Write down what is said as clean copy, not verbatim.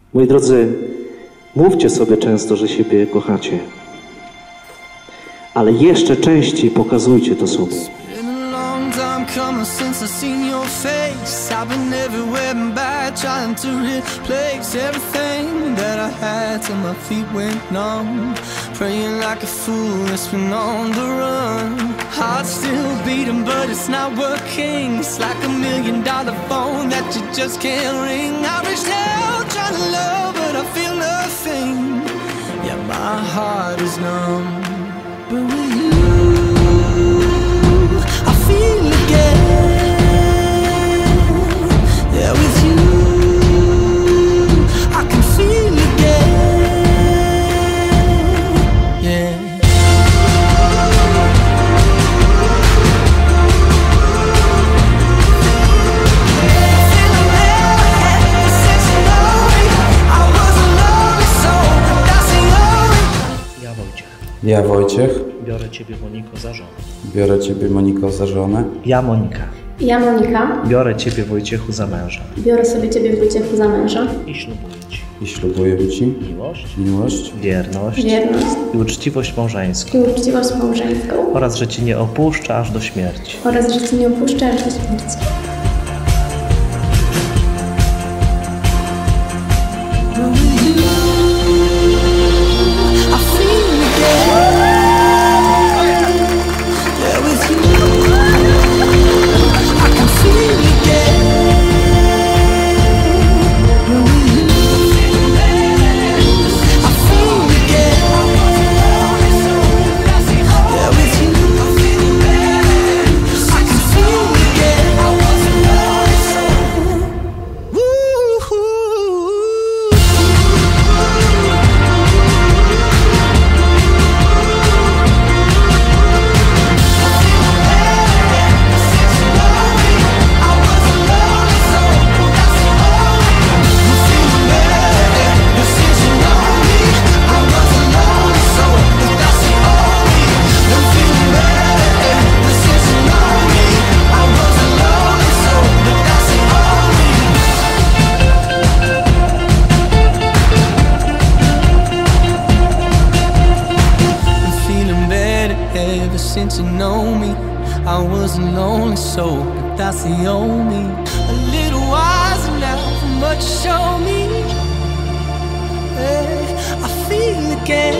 Moi drodzy, mówcie sobie często, że siebie kochacie, ale jeszcze częściej pokazujcie to sobie. Coming since I seen your face. I've been everywhere and back, trying to replace everything that I had till my feet went numb. Praying like a fool that's been on the run. Heart still beating but it's not working. It's like $1 million phone that you just can't ring. I reached out trying to love but I feel nothing. Yeah, my heart is numb. But with you I feel again. Yeah, with you I can feel again. Yeah. Ja Wojciech. Biorę Ciebie, Moniko, za żonę. Biorę Ciebie, Moniko, za żonę. Ja Monika. Ja Monika. Biorę Ciebie, Wojciechu, za męża. Biorę sobie Ciebie, Wojciechu, za męża. I ślubuję Ci. I ślubuję Ci Miłość. Wierność. I uczciwość małżeńską. Oraz, że Cię nie opuszczę aż do śmierci. Since you know me, I was a lonely soul, but that's the only. A little wiser now from what you showed me. I feel again.